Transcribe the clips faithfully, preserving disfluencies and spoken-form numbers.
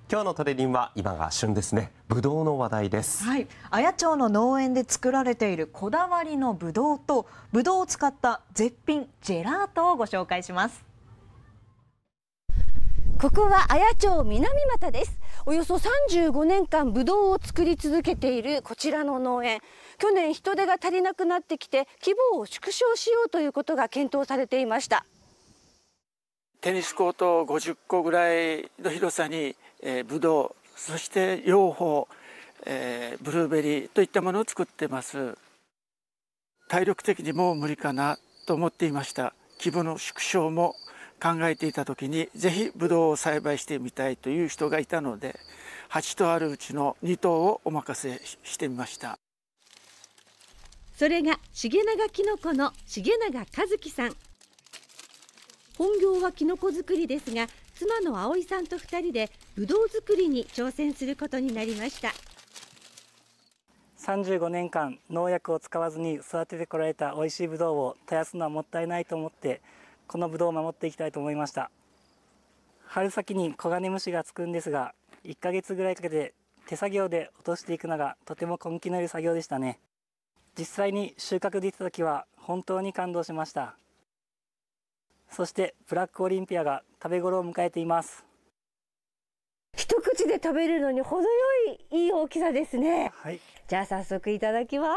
今日のトレリンは今が旬ですね。ぶどうの話題です。 はい、綾町の農園で作られているこだわりのぶどうとぶどうを使った絶品ジェラートをご紹介します。 ここは綾町南俣です。およそさんじゅうごねんかんぶどうを作り続けているこちらの農園、去年人手が足りなくなってきて規模を縮小しようということが検討されていました。 テニスコートごじゅっこぐらいの広さに、えー、ブドウ、そして養蜂、えー、ブルーベリーといったものを作ってます。体力的にもう無理かなと思っていました。規模の縮小も考えていた時にぜひブドウを栽培してみたいという人がいたので、はちとうあるうちのにとうをお任せしてみました。 それが重永きのこの重永和樹さん。本業はきのこ作りですが、妻の葵さんとふたりでぶどう作りに挑戦することになりました。 さんじゅうごねんかん農薬を使わずに育ててこられた美味しいぶどうを絶やすのはもったいないと思って、このぶどうを守っていきたいと思いました。春先にコガネムシがつくんですが、いっかげつぐらいかけて手作業で落としていくのがとても根気のいる作業でしたね。実際に収穫できた時は本当に感動しました。そしてブラックオリンピアが食べ頃を迎えています。 一口で食べるのに程よいいい大きさですね。 はい、 じゃあ早速いただきます。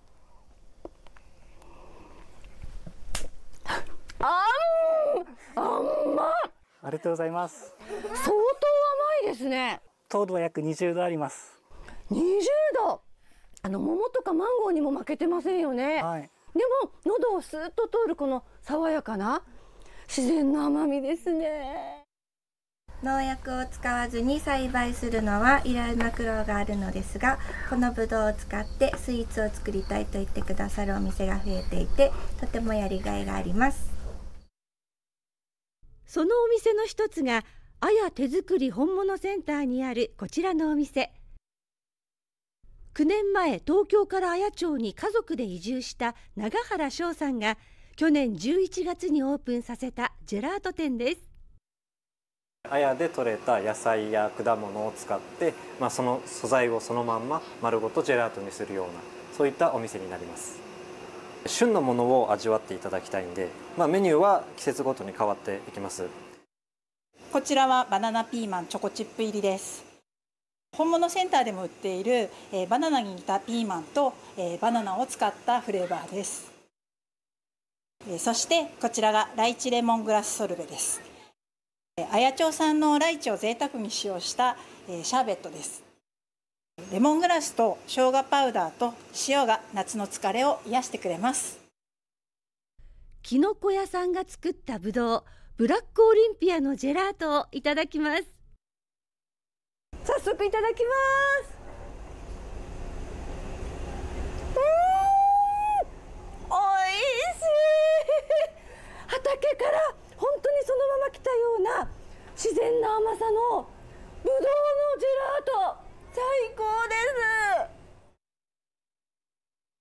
あんあんまありがとうございます。 相当甘いですね。 糖度は約にじゅうどあります。 にじゅうど、あの桃とかマンゴーにも負けてませんよね。 はい、 でも喉をスーッと通るこの爽やかな自然の甘みですね。 農薬を使わずに栽培するのはいろいろな苦労があるのですが、このぶどうを使ってスイーツを作りたいと言ってくださるお店が増えていて、とてもやりがいがあります。 そのお店の一つが綾手作り本物センターにあるこちらのお店。きゅうねんまえ東京から綾町に家族で移住した永原翔さんが去年じゅういちがつにオープンさせたジェラート店です。 綾で採れた野菜や果物を使って、まあ、その素材をそのまんま丸ごとジェラートにするような、そういったお店になります。旬のものを味わっていただきたいんで、まあ、メニューは季節ごとに変わっていきます。 こちらはバナナピーマンチョコチップ入りです。本物センターでも売っている、えー、バナナに似たピーマンと、えー、バナナを使ったフレーバーです。えー、そしてこちらがライチレモングラスソルベです。えー、綾町産のライチを贅沢に使用した、えー、シャーベットです。レモングラスと生姜パウダーと塩が夏の疲れを癒してくれます。 きのこ屋さんが作ったぶどうブラックオリンピアのジェラートをいただきます。早速いただきます。うーん、おいしい。畑から本当にそのまま来たような自然な甘さのぶどうのジェラート、最高です。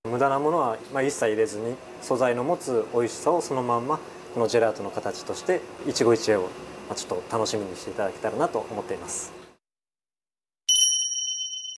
無駄なものはまあ一切入れずに、素材の持つ美味しさをそのまんまこのジェラートの形として一期一会をちょっと楽しみにしていただけたらなと思っています。